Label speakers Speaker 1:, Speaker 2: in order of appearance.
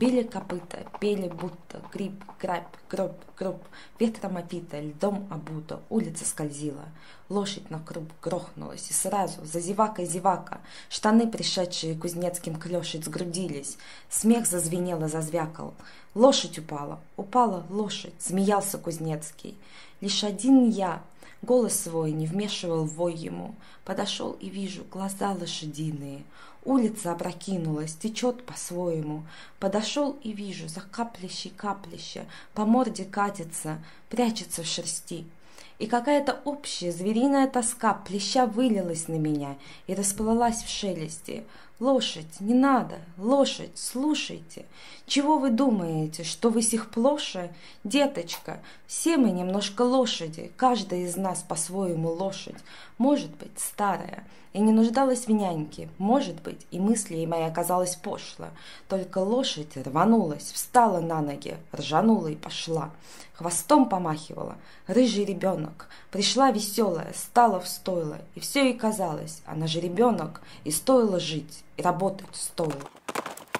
Speaker 1: Били копыта, пели будто гриб, грабь, гроб, гроб. Ветром опита, льдом обута, улица скользила. Лошадь на круп грохнулась, и сразу за зевакой зевака. Штаны, пришедшие кузнецким клешить, сгрудились. Смех зазвенел и зазвякал. Лошадь упала, упала лошадь, смеялся Кузнецкий. Лишь один я голос свой не вмешивал в вой ему. Подошел и вижу глаза лошадиные. Улица опрокинулась, течет по-своему. Подошел и вижу, капляще, по морде катится, прячется в шерсти. И какая-то общая звериная тоска плеща вылилась на меня и расплылась в шелесте. Лошадь, не надо, лошадь, слушайте. Чего вы думаете, что вы сих плоше? Деточка, все мы немножко лошади, каждая из нас по-своему лошадь. Может быть, старая, и не нуждалась в няньке, может быть, и мысли моей оказалась пошло. Только лошадь рванулась, встала на ноги, ржанула и пошла. Хвостом помахивала. Рыжий ребенок. Пришла веселая, стала в стойло, и все ей казалось, она же ребенок, и стоило жить, и работать стоило.